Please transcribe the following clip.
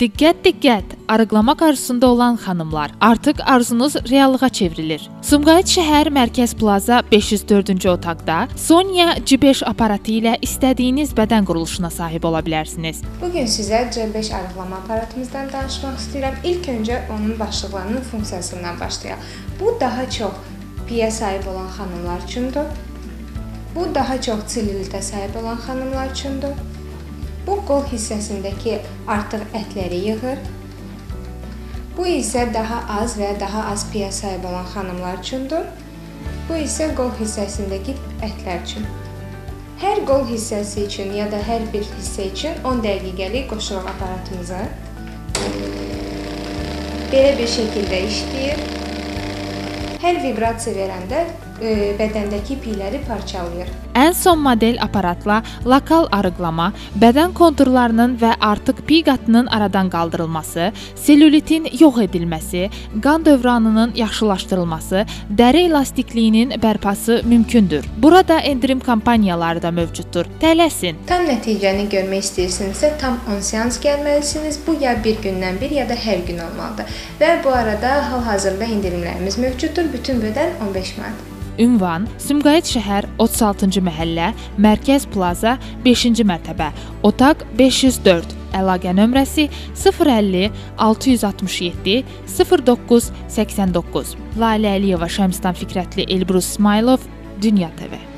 Diqqət, diqqət! Arıqlamaq arzusunda olan xanımlar, artıq arzunuz reallığa çevrilir. Sumqayıt şəhər Mərkəz Plaza 504-cü otaqda Sonya G5 aparatı ilə istədiyiniz bədən quruluşuna sahib ola bilərsiniz. Bugün sizə G5 arıqlama aparatımızdan danışmaq istəyirəm. İlk öncə onun başlıqlarının funksiyasından başlayaq. Bu daha çox piyə sahib olan xanımlar üçündür. Bu daha çox selülitə sahib olan xanımlar üçündür. Bu qol hissəsindəki artıq ətləri yığır. Bu isə daha az və daha az piyə sahib olan xanımlar üçündür. Bu isə qol hissəsindəki ətlər üçün. Hər qol hissəsi üçün ya da hər bir hissə üçün 10 dəqiqəlik qoşuruq aparatımızı. Belə bir şəkildə işləyir. Hər vibrasiya verəndə bədəndəki piyləri parçalayır. Ən son model aparatla lokal arıqlama, bədən konturlarının və artıq piy qatının aradan qaldırılması, selülitin yox edilməsi, qan dövranının yaxşılaşdırılması, dəri elastikliyinin bərpası mümkündür. Burada endirim kampaniyaları da mövcuddur. Tələsin. Tam nəticəni görmək istəyirsinizsə, tam 10 seans gəlməlisiniz. Bu ya bir gündən bir ya da hər gün olmalıdır. Və bu arada hal-hazırda endirimlərimiz mövcuddur. Bütün bədən 15 manat. Ünvan: Sumqayıt şəhər 36-cı məhəllə, Mərkəz Plaza 5-ci mərtəbə, otaq 504. Əlaqə nömrəsi 050 667 09 89. Lalə Əliyeva, Şəmstan Fikrətli, Elbrus İsmailov, Dünya TV.